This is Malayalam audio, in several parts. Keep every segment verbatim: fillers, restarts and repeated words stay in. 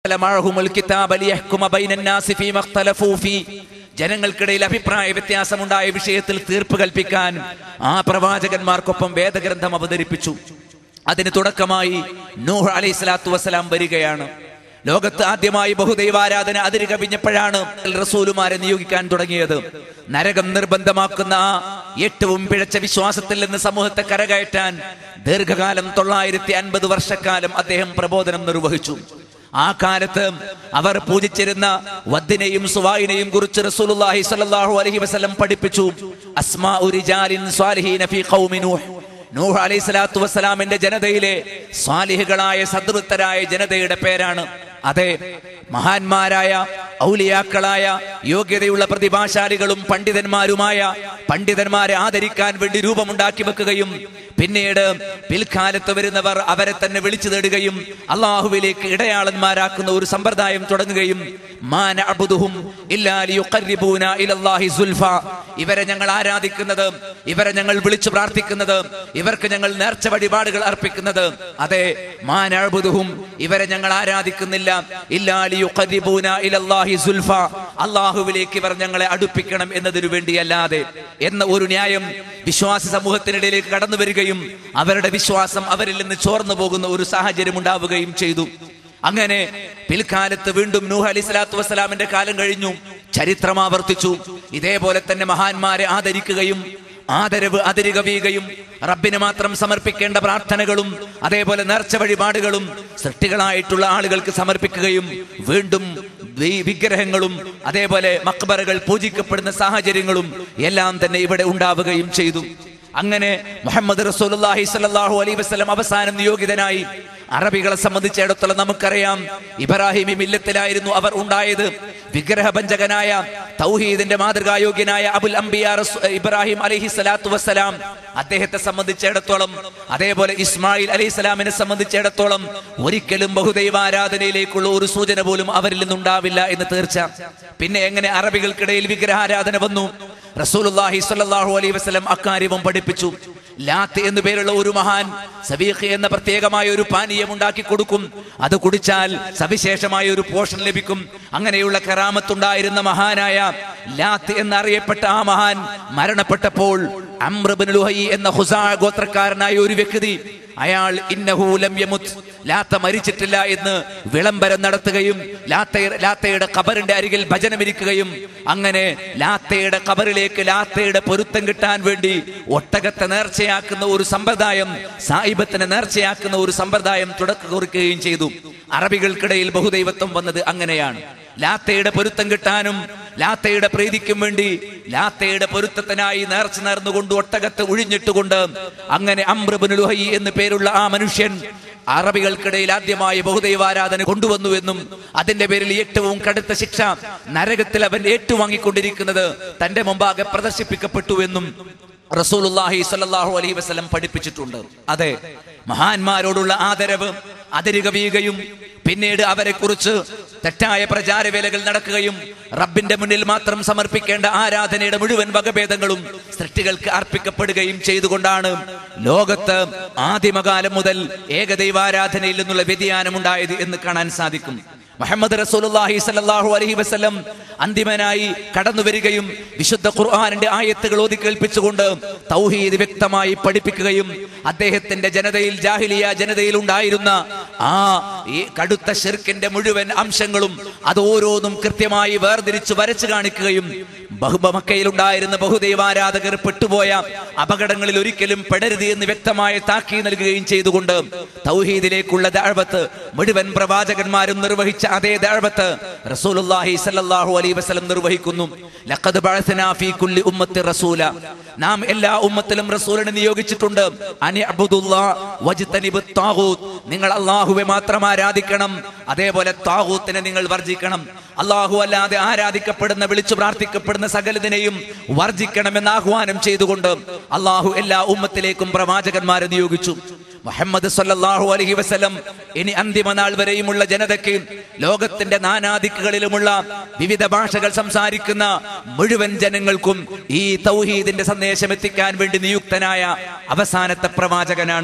ജനങ്ങൾക്കിടയിൽ അഭിപ്രായ വ്യത്യാസമുണ്ടായ വിഷയത്തിൽ തീർപ്പ് കൽപ്പിക്കാൻ ആ പ്രവാചകന്മാർക്കൊപ്പം വേദഗ്രന്ഥം അവതരിപ്പിച്ചു. അതിന് തുടക്കമായി നൂഹ് അലൈഹി സ്വലാത്തു വസ്സലാം വരികയാണ്. ലോകത്ത് ആദ്യമായി ബഹുദൈവാരാധന അതിര് കവിഞ്ഞപ്പോഴാണ് റസൂലുമാരെ നിയോഗിക്കാൻ തുടങ്ങിയത്. നരകം നിർബന്ധമാക്കുന്ന ആ ഏറ്റവും പിഴച്ച വിശ്വാസത്തിൽ നിന്ന് സമൂഹത്തെ കരകയറ്റാൻ ദീർഘകാലം തൊള്ളായിരത്തി അൻപത് വർഷക്കാലം അദ്ദേഹം പ്രബോധനം നിർവഹിച്ചു. ആ കാലത്ത് അവർ പൂജിച്ചിരുന്ന വദ്ദിനെയും സുവായിനെയും കുറിച്ച് റസൂലുള്ളാഹി സ്വല്ലല്ലാഹു അലൈഹി വസല്ലം പഠിപ്പിച്ചു. അസ്മാഉ റിജാലിൻ സ്വാലിഹീന ഫീ ഖൗമി നൂഹ്. നൂഹ് അലൈഹി സ്വലാത്തു വസ്സലാമിന്റെ ജനതയിലെ സ്വാലിഹുകളായ സദ്വൃത്തരായ ജനതയുടെ പേരാണ്. അതെ, മഹാന്മാരായ ഔലിയാക്കളായ യോഗ്യതയുള്ള പ്രതിഭാശാലികളും പണ്ഡിതന്മാരുമായ പണ്ഡിതന്മാരെ ആദരിക്കാൻ വേണ്ടി രൂപമുണ്ടാക്കി വെക്കുകയും പിന്നീട് പിൽക്കാലത്ത് വരുന്നവർ അവരെ തന്നെ വിളിച്ചു തേടുകയും അള്ളാഹുവിലേക്ക് ഇടയാളന്മാരാക്കുന്ന ഒരു സമ്പ്രദായം തുടങ്ങുകയും ഇവരെ ഞങ്ങൾ ആരാധിക്കുന്നത്, ഇവരെ ഞങ്ങൾ വിളിച്ചു പ്രാർത്ഥിക്കുന്നത്, ഇവർക്ക് ഞങ്ങൾ നേർച്ച വഴിപാടുകൾ അർപ്പിക്കുന്നത്, അതെ മാനഅബ്ദുഹും ഇവരെ ഞങ്ങൾ ആരാധിക്കുന്നില്ല ഇല്ലാ ലിയുഖർരിബൂന ഇലല്ലാഹി സുൽഫ, അള്ളാഹുവിലേക്ക് ഇവർ ഞങ്ങളെ അടുപ്പിക്കണം എന്നതിനു വേണ്ടിയല്ലാതെ എന്ന ഒരു ന്യായം വിശ്വാസി സമൂഹത്തിനിടയിലേക്ക് കടന്നു വരികയും അവരുടെ വിശ്വാസം അവരിൽ നിന്ന് ചോർന്നു പോകുന്ന ഒരു സാഹചര്യം ഉണ്ടാവുകയും ചെയ്തു. അങ്ങനെ പിൽക്കാലത്ത് വീണ്ടും നൂഹ് അലൈഹി സ്വലാത്തു വസ്സലാമിന്റെ കാലം കഴിഞ്ഞു. ചരിത്രം ആവർത്തിച്ചു. ഇതേപോലെ തന്നെ മഹാന്മാരെ ആദരിക്കുകയും ആദരവ് അതിരുകവിയുകയും റബ്ബിന് മാത്രം സമർപ്പിക്കേണ്ട പ്രാർത്ഥനകളും അതേപോലെ നേർച്ച വഴിപാടുകളും സൃഷ്ടികളായിട്ടുള്ള ആളുകൾക്ക് സമർപ്പിക്കുകയും വീണ്ടും വിഗ്രഹങ്ങളും അതേപോലെ മക്ബറകൾ പൂജിക്കപ്പെടുന്ന സാഹചര്യങ്ങളും എല്ലാം തന്നെ ഇവിടെ ഉണ്ടാവുകയും ചെയ്തു. അങ്ങനെ മുഹമ്മദ് റസൂലുള്ളാഹി സ്വല്ലല്ലാഹു അലൈഹി വസല്ലം അവസാനം നിയോഗിതനായി. അറബികളെ സംബന്ധിച്ചിടത്തോളം നമുക്കറിയാം, ഇബ്രാഹിമി മില്ലത്തിലായിരുന്നു അവർ ഉണ്ടായത്. വിഗ്രഹഭഞ്ജകനായ തൗഹീദിന്റെ മാതൃകായോഗ്യനായ അബുൽ അംബിയ ഇബ്രാഹിം അലൈഹി സ്വലാത്തു വസ്സലാം അദ്ദേഹത്തെ സംബന്ധിച്ചിടത്തോളം, അതേപോലെ ഇസ്മായിൽ അലൈഹി സ്വലാമിനെ സംബന്ധിച്ചിടത്തോളം ഒരിക്കലും ബഹുദൈവാരാധനയിലേക്കുള്ള ഒരു സൂചന പോലും അവരിൽ നിന്നുണ്ടാവില്ല എന്ന് തീർച്ച. പിന്നെ എങ്ങനെ അറബികൾക്കിടയിൽ വിഗ്രഹാരാധന വന്നു? റസൂലുള്ളാഹി സ്വല്ലല്ലാഹു അലൈഹി വസല്ലം അക്കാര്യവും പഠിപ്പിച്ചു. ലാത്ത് എന്നു പേരുള്ള ഒരു മഹാൻ സബീഖ് എന്ന പ്രത്യേകമായ ഒരു പാനീയം ഉണ്ടാക്കി കൊടുക്കും. അത് കുടിച്ചാൽ സവിശേഷമായ ഒരു പോഷൻ ലഭിക്കും. അങ്ങനെയുള്ള കറാമത്തുണ്ടായിരുന്ന മഹാനായ ലാത്ത് എന്നറിയപ്പെട്ട ആ മഹാൻ മരണപ്പെട്ടപ്പോൾ അംർ ഇബ്നു ലുഹൈ എന്ന ഖുസാഅ ഗോത്രക്കാരനായ ഒരു വ്യക്തി, അയാൾ ഇന്നഹു ലം യമുത്, ലാത്ത മരിച്ചിട്ടില്ല എന്ന് വിളംബരം നടത്തുകയും ലാത്തയുടെ ലാത്തയുടെ ഖബറിന്റെ അരികിൽ ഭജനമിരിക്കുകയും അങ്ങനെ ലാത്തയുടെ ഖബറിലേക്ക് ലാത്തയുടെ പൊരുത്തം കിട്ടാൻ വേണ്ടി ഒട്ടകത്തെ നേർച്ചയാക്കുന്ന ഒരു സമ്പ്രദായം, സായിബത്തിനെ നേർച്ചയാക്കുന്ന ഒരു സമ്പ്രദായം തുടക്കം കുറിക്കുകയും ചെയ്തു. അറബികൾക്കിടയിൽ ബഹുദൈവത്വം വന്നത് അങ്ങനെയാണ്. ലാത്തയുടെ പൊരുത്തം കിട്ടാനും ലാത്തയുടെ പ്രീതിക്കും വേണ്ടി ലാത്തയുടെ പൊരുത്തത്തിനായി നേർച്ച നേർന്നുകൊണ്ട് ഒട്ടകത്തെ ഒഴിഞ്ഞിട്ടുകൊണ്ട് അങ്ങനെ അംർ ഇബ്നു ലുഹൈ എന്ന് പേരുള്ള ആ മനുഷ്യൻ അറബികൾക്കിടയിൽ ആദ്യമായി ബഹുദൈവാരാധന കൊണ്ടുവന്നുവെന്നും അതിന്റെ പേരിൽ ഏറ്റവും കടുത്ത ശിക്ഷ നരകത്തിൽ അവൻ ഏറ്റുവാങ്ങിക്കൊണ്ടിരിക്കുന്നത് തന്റെ മുമ്പാകെ പ്രദർശിപ്പിക്കപ്പെട്ടുവെന്നും റസൂലുള്ളാഹി സ്വല്ലല്ലാഹു അലൈഹി വസല്ലം പഠിപ്പിച്ചിട്ടുണ്ട്. അതെ, മഹാന്മാരോടുള്ള ആദരവ് അതിരുകവിയുകയും പിന്നീട് അവരെ കുറിച്ച് തെറ്റായ പ്രചാരവേലകൾ നടക്കുകയും റബ്ബിന്റെ മുന്നിൽ മാത്രം സമർപ്പിക്കേണ്ട ആരാധനയുടെ മുഴുവൻ വകഭേദങ്ങളും സൃഷ്ടികൾക്ക് അർപ്പിക്കപ്പെടുകയും ചെയ്തുകൊണ്ടാണ് ലോകത്ത് ആദിമകാലം മുതൽ ഏകദൈവാരാധനയിൽ നിന്നുള്ള വ്യതിയാനമുണ്ടായത് എന്ന് കാണാൻ സാധിക്കും. മുഹമ്മദ് റസൂലുള്ളാഹി സ്വല്ലല്ലാഹു അലൈഹി വസല്ലം അന്തിമനായി കടന്നു വരികയും വിശുദ്ധ ഖുർആനിന്റെ ആയത്തുകൾ ഓതി കേൾപ്പിച്ചുകൊണ്ട് തൗഹീദ് വ്യക്തമായി പഠിപ്പിക്കുകയും അദ്ദേഹത്തിന്റെ ജനതയിൽ ജാഹിലിയ ജനതയിൽ ഉണ്ടായിരുന്ന ആ ഈ കടുത്ത ശിർക്കിന്റെ മുഴുവൻ അംശങ്ങളും അത് ഓരോന്നും കൃത്യമായി വേർതിരിച്ച് വരച്ചു കാണിക്കുകയും ബഹുബമക്കയിലുണ്ടായിരുന്ന ബഹുദൈവാരാധകർ പെട്ടുപോയ അപകടങ്ങളിൽ ഒരിക്കലും പെടരുത് എന്ന് വ്യക്തമായ താക്കീ നൽകുകയും ചെയ്തുകൊണ്ട് തൗഹീദിലേക്കുള്ള ദഅവത്ത് മുഴുവൻ പ്രവാചകന്മാരും നിർവഹിച്ച അതേ ദഅവത്ത് റസൂലുള്ളാഹി സ്വല്ലല്ലാഹു അലൈഹി വസല്ലം നിർവഹിക്കുന്നു. ലഖദ് ബഅസ്നാ ഫീ കുല്ലി ഉമ്മത്തി റസൂല, നാം എല്ലാ ഉമ്മത്തിലും റസൂലിനെ നിയോഗിച്ചിട്ടുണ്ട്. അനിഅബ്ദുല്ലാഹ് വജ്തനിബുത് താഗൂത്ത്, നിങ്ങൾ അല്ലാഹുവെ മാത്രം ആരാധിക്കണം, അതേപോലെ താഗൂത്തിനെ നിങ്ങൾ വർജിക്കണം. അല്ലാഹു അല്ലാതെ ആരാധിക്കപ്പെടുന്ന വിളിച്ചു പ്രാർത്ഥിക്കപ്പെടുന്ന സകലതിനെയും വർജിക്കണമെന്ന് ആഹ്വാനം ചെയ്തുകൊണ്ട് അല്ലാഹു എല്ലാ ഉമ്മത്തിലേക്കും പ്രവാചകന്മാരെ നിയോഗിച്ചു. മുഹമ്മദ് സല്ലല്ലാഹു അലൈഹി വസല്ലം ഇനി അന്തിമ നാൾ വരെയുമുള്ള ജനതയ്ക്ക് ലോകത്തിന്റെ നാനാദിക്കുകളിലുമുള്ള വിവിധ ഭാഷകൾ സംസാരിക്കുന്ന മുഴുവൻ ജനങ്ങൾക്കും ഈ തൗഹീദിന്റെ സന്ദേശം എത്തിക്കാൻ വേണ്ടി നിയുക്തനായ അവസാനത്തെ പ്രവാചകനാണ്.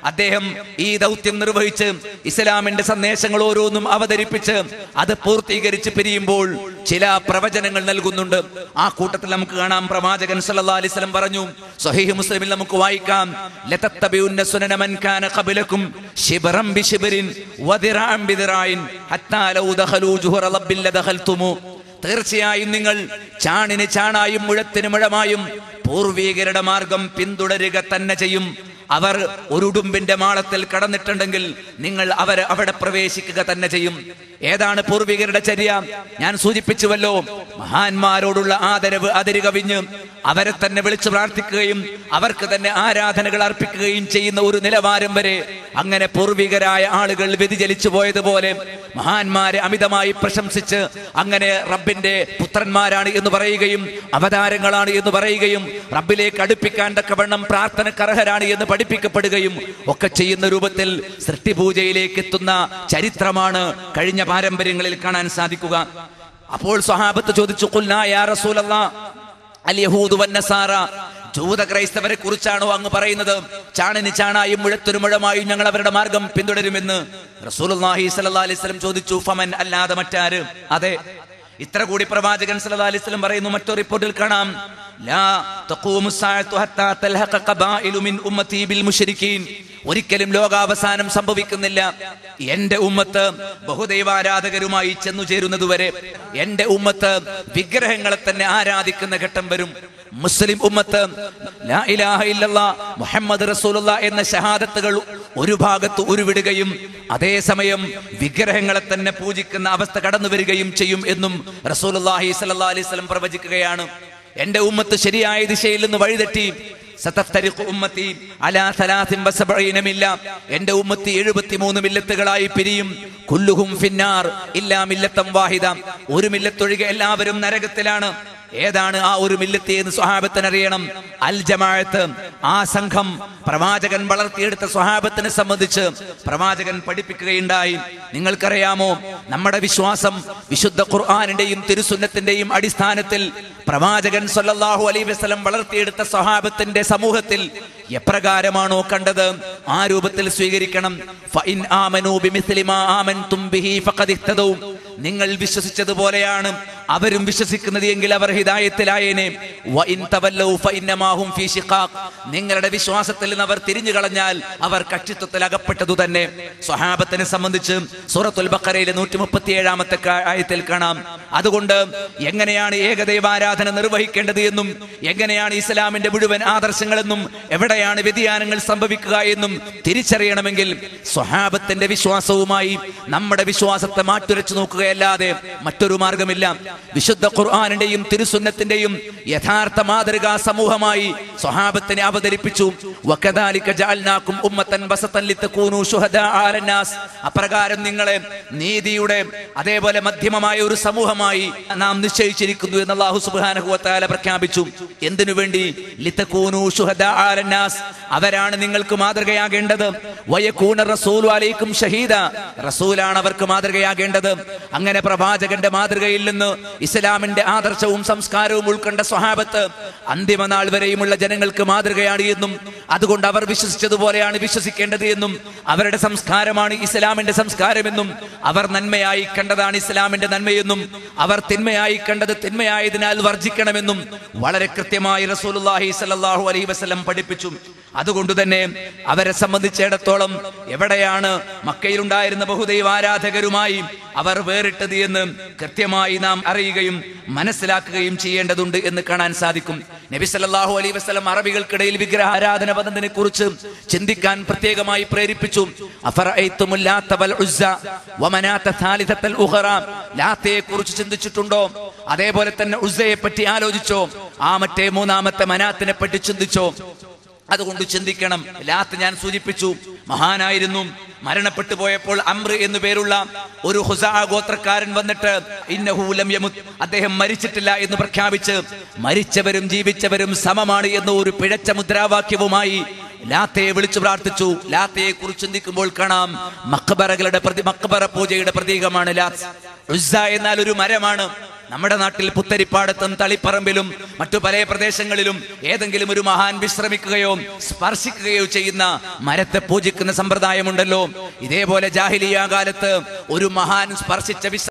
അദ്ദേഹം ഈ ദൗത്യം നിർവഹിച്ച് ഇസ്ലാമിന്റെ സന്ദേശങ്ങൾ ഓരോന്നും അവതരിപ്പിച്ച് അത് പൂർത്തീകരിച്ച് പിരിയുമ്പോൾ ചില പ്രവചനങ്ങൾ നൽകുന്നുണ്ട്. ആ കൂട്ടത്തിൽ നമുക്ക് കാണാം, പ്രവാചകൻ സല്ലല്ലാഹു അലൈഹി വസല്ലം പറഞ്ഞു, സ്വഹീഹ് മുസ്ലിമിൽ നമുക്ക് വായിക്കാം, ലതത്തബിഉന്ന സുനന മൻ കാന ഖബലകും ശിബ്റൻ ബിശിബ്റിൻ വദിറാൻ ബിദിറായിൻ ഹത്താ ലൗ ദഖലൂ ജുഹറ റബ്ബിൽ ലദഖൽതുമു. തീർച്ചയായും നിങ്ങൾ ചാണിന് ചാണായും മുഴത്തിന് മുഴമായും പൂർവീകരുടെ മാർഗം പിന്തുടരുക തന്നെ ചെയ്യും. അവർ ഒരു ഉടുമ്പിന്റെ മാളത്തിൽ കടന്നിട്ടുണ്ടെങ്കിൽ നിങ്ങൾ അവർ അവിടെ പ്രവേശിക്കുക തന്നെ ചെയ്യും. ഏതാണ് പൂർവികരുടെ ചര്യ? ഞാൻ സൂചിപ്പിച്ചുവല്ലോ, മഹാന്മാരോടുള്ള ആദരവ് അതിര് കവിഞ്ഞ് അവരെ തന്നെ വിളിച്ചു പ്രാർത്ഥിക്കുകയും അവർക്ക് തന്നെ ആരാധനകൾ അർപ്പിക്കുകയും ചെയ്യുന്ന ഒരു നിലവാരം വരെ അങ്ങനെ പൂർവികരായ ആളുകൾ വ്യതിചലിച്ചു പോയതുപോലെ മഹാന്മാരെ അമിതമായി പ്രശംസിച്ച് അങ്ങനെ റബ്ബിന്റെ പുത്രന്മാരാണ് എന്ന് പറയുകയും അവതാരങ്ങളാണ് എന്ന് പറയുകയും റബ്ബിലേക്ക് അടുപ്പിക്കാൻ തക്കവണ്ണം പ്രാർത്ഥനക്കർഹരാണ് എന്ന് പഠിപ്പിക്കപ്പെടുകയും ഒക്കെ ചെയ്യുന്ന രൂപത്തിൽ സൃഷ്ടിപൂജയിലേക്ക് എത്തുന്ന ചരിത്രമാണ് കഴിഞ്ഞ പാരമ്പര്യങ്ങളിൽ കാണാൻ സാധിക്കുക. അപ്പോൾ സ്വഹാബത്ത് ചോദിച്ചു, ഖുൽനാ യാ റസൂലല്ലാഹ് അൽ യഹൂദു വന്നസാറ, ജൂത ക്രൈസ്തവരെ കുറിച്ചാണോ അങ്ങ് പറയുന്നത്? ചാണിന് ചാണായും മുഴത്തിനു മുഴമായും ഞങ്ങൾ അവരുടെ മാർഗം പിന്തുടരുമെന്ന് റസൂലുള്ളാഹി സ്വല്ലല്ലാഹു അലൈഹി വസല്ലം ചോദിച്ചു. ഫമൻ, അല്ലാതെ മറ്റാര്? അതെ, ഇത്ര കൂടി പ്രവാചകൻ സല്ലല്ലാഹു അലൈഹി വസല്ലം പറയുന്നു. മറ്റൊരു റിപ്പോർട്ടിൽ കാണാം, ലാ തഖൂമു സ്സാഅതു ഹത്താ തൽഹഖ ഖബാഇലു മിൻ ഉമ്മത്തി ബിൽ മുശ്രിക്കീൻ. ഒരിക്കലും ലോകാവസാനം സംഭവിക്കുന്നില്ല എന്റെ ഉമ്മത്ത് ബഹുദൈവാരാധകരുമായി ചെന്നു ചേരുന്നതുവരെ. എന്റെ ഉമ്മത്ത് വിഗ്രഹങ്ങളെ തന്നെ ആരാധിക്കുന്ന ഘട്ടം വരും. മുസ്ലിം ഉമ്മത്ത് ലാ ഇലാഹ ഇല്ലല്ലാഹ് മുഹമ്മദ് റസൂലുള്ളാഹ് എന്ന ഷഹാദത്തുകൾ ഒരു ഭാഗത്ത് ഉരുവിടുകയും അതേസമയം വിഗ്രഹങ്ങളെ തന്നെ പൂജിക്കുന്ന അവസ്ഥ കടന്നു വരികയും ചെയ്യും എന്നും റസൂലുള്ളാഹി സ്വല്ലല്ലാഹു അലൈഹി വസല്ലം പ്രവചിക്കുകയാണ്. എന്റെ ഉമ്മത്ത് ശരിയായ ദിശയിൽ നിന്ന് വഴിതെറ്റി, സതഫ്തരിഖു ഉമ്മത്തി അലാ സലാസിൻ വസബഈന മില്ല, എന്റെ ഉമ്മത്തി എഴുപത്തിമൂന്ന് മില്ലത്തുകളായി പിരിയും. കുല്ലുഹും ഫിന്നാർ ഇല്ലാ മില്ലത്തൻ വാഹിദ, ഒരു മില്ലത്തൊഴികെ എല്ലാവരും നരകത്തിലാണ്. ഏതാണ് ആ ഒരു മില്ലത്ത് എന്ന് സ്വഹാബത്തിന് അറിയണം. അൽ ജമാഅത്ത്, ആ സംഘം പ്രവാചകൻ വളർത്തിയെടുത്ത സ്വഹാബത്തിനെ സംബന്ധിച്ച് പ്രവാചകൻ പഠിപ്പിക്കുകയുണ്ടായി. നിങ്ങൾക്കറിയാമോ, നമ്മുടെ വിശ്വാസം വിശുദ്ധ ഖുർആനിന്റെയും തിരുസുന്നത്തിന്റെയും അടിസ്ഥാനത്തിൽ പ്രവാചകൻ സല്ലല്ലാഹു അലൈഹി വസല്ലം വളർത്തിയെടുത്ത സ്വഹാബത്തിന്റെ സമൂഹത്തിൽ എപ്രകാരമാണോ കണ്ടത് ആ രൂപത്തിൽ സ്വീകരിക്കണം. ഫഇൻ ആമനൂ ബിമിസ്ലി മാ ആമൻതും ബിഹി ഫഖദ് ഇഹ്തദൂ, നിങ്ങൾ വിശ്വസിച്ചതുപോലെയാണ് അവരും വിശ്വസിക്കുന്നത് എങ്കിൽ അവർ ഹിദായത്തിലായേനെ. വഇൻ തവല്ലൂ ഫഇന്നമാ ഹും ഫീ ശിഖാഖ്, നിങ്ങളുടെ വിശ്വാസത്തിൽ നിന്ന് അവർ തിരിഞ്ഞു കളഞ്ഞാൽ അവർ കക്ഷിത്വത്തിൽ അകപ്പെട്ടതു തന്നെ. സ്വഹാബത്തിനെ സംബന്ധിച്ച് സൂറത്തുൽ ബഖറയിലെ നൂറ്റി മുപ്പത്തി ഏഴാമത്തെ ആയത്തിൽ കാണാം. അതുകൊണ്ട് എങ്ങനെയാണ് ഏകദൈവാരാധന നിർവഹിക്കേണ്ടത് എന്നും എങ്ങനെയാണ് ഇസ്ലാമിന്റെ മുഴുവൻ ആദർശങ്ങളെന്നും എവിടെയാണ് വ്യതിയാനങ്ങൾ സംഭവിക്കുക എന്നും തിരിച്ചറിയണമെങ്കിൽ സ്വഹാബത്തിന്റെ വിശ്വാസവുമായി നമ്മുടെ വിശ്വാസത്തെ മാറ്റുരച്ചു നോക്കുകയല്ലാതെ മറ്റൊരു മാർഗമില്ല. വിശുദ്ധ ഖുർആനിന്റെയും തിരുസുന്നത്തിന്റെയും യഥാർത്ഥ മാതൃകാ സമൂഹമായി സ്വഹാബത്തിനെ അവതരിപ്പിച്ചു. വകദാലിക ജഅൽനാകും ഉമ്മത്തൻ വസതൻ ലിതകൂനൂ ശുഹദാ അലന്നാസ്, അപ്രകാരം നിങ്ങളെ നീതിയുടെ അതേപോലെ മധ്യമമായ ഒരു സമൂഹമായി നാം നിശ്ചയിച്ചിരിക്കുന്നു എന്ന് അല്ലാഹു സുബ്ഹാനഹു വ തആല പ്രഖ്യാപിച്ചു. എന്തിനു വേണ്ടി? ലിതകൂനൂ ശുഹദാ അലന്നാസ്, അവരാണ് നിങ്ങൾക്ക് മാതൃകയാകേണ്ടത്. വയകൂന റസൂലു അലൈക്കും ഷഹീദ, റസൂലാണ് അവർക്ക് മാതൃകയാകേണ്ടത്. അങ്ങനെ പ്രവാചകന്റെ മാതൃകയിൽ നിന്ന് ഇസ്ലാമിന്റെ ആദർശവും സംസ്കാരവും ഉൾക്കൊണ്ട സ്വഹാബത്ത് അന്തിമ നാൾ വരെയുമുള്ള ജനങ്ങൾക്ക് മാതൃകയാണ് എന്നും അതുകൊണ്ട് അവർ വിശ്വസിച്ചതുപോലെയാണ് വിശ്വസിക്കേണ്ടത് എന്നും അവരുടെ സംസ്കാരമാണ് ഇസ്ലാമിന്റെ സംസ്കാരമെന്നും അവർ നന്മയായി കണ്ടതാണ് ഇസ്ലാമിന്റെ നന്മയെന്നും അവർ തിന്മയായി കണ്ടത് തിന്മയായതിനാൽ വർജിക്കണമെന്നും വളരെ കൃത്യമായി റസൂലുള്ളാഹി സ്വല്ലല്ലാഹു അലൈഹി വസല്ലം പഠിപ്പിച്ചു. അതുകൊണ്ട് തന്നെ അവരെ സംബന്ധിച്ചിടത്തോളം എവിടെയാണ് മക്കയിലുണ്ടായിരുന്ന ബഹുദൈവാരാധകരുമായി അവർ വേറിട്ടത് എന്ന് കൃത്യമായി നാം അറിയുകയും മനസ്സിലാക്കുകയും ചെയ്യേണ്ടതുണ്ട് എന്ന് കാണാൻ സാധിക്കും. നബി സല്ലല്ലാഹു അലൈഹി വസല്ലം അറബികൾക്കിടയിൽ വിഗ്രഹാരാധന പദ്ധതിനെ കുറിച്ച് ചിന്തിക്കാൻ പ്രത്യേകമായി പ്രേരിപ്പിച്ചു. അഫറഅയ്തുമുൽ ലാത്ത വൽ ഉസ്സ വമനാത സാലിസത്തൽ ഉഖറ, ലാത്തയെ കുറിച്ച് ചിന്തിച്ചിട്ടുണ്ടോ? അതേപോലെ തന്നെ ഉസ്സയെ പറ്റി ആലോചിച്ചോ? ആ മറ്റേ മൂന്നാമത്തെ മനാത്തിനെ പറ്റി ചിന്തിച്ചോ? അതുകൊണ്ട് ചിന്തിക്കണം. ലാത്ത് ഞാൻ സൂചിപ്പിച്ചു, മഹാനായിരുന്നു. മരണപ്പെട്ടു പോയപ്പോൾ അംർ എന്നു പേരുള്ള ഒരു ഹുസാ ഗോത്രക്കാരൻ വന്നിട്ട് ഇന്നഹു ലം യമുത്, അദ്ദേഹം മരിച്ചിട്ടില്ല എന്ന് പ്രഖ്യാപിച്ച് മരിച്ചവരും ജീവിച്ചവരും സമമാണ് എന്ന ഒരു പിഴച്ച മുദ്രാവാക്യവുമായി ലാത്തയെ വിളിച്ചു പ്രാർത്ഥിച്ചു. ലാത്തയെ കുറിച്ച് ചിന്തിക്കുമ്പോൾ കാണാം, മഖ്ബറകളുടെ പ്രതി മഖ്ബറ പൂജയുടെ പ്രതീകമാണ് ലാത്ത്. ഉസ്സ എന്നാൽ ഒരു മരമാണ്. നമ്മുടെ നാട്ടിൽ പുത്തരിപ്പാടത്തും തളിപ്പറമ്പിലും മറ്റു പല പ്രദേശങ്ങളിലും ഏതെങ്കിലും ഒരു മഹാൻ വിശ്രമിക്കുകയോ സ്പർശിക്കുകയോ ചെയ്യുന്ന മരത്തെ പൂജിക്കുന്ന സമ്പ്രദായമുണ്ടല്ലോ. ഇതേപോലെ ജാഹിലിയ്യ കാലത്ത് ഒരു മഹാൻ സ്പർശിച്ച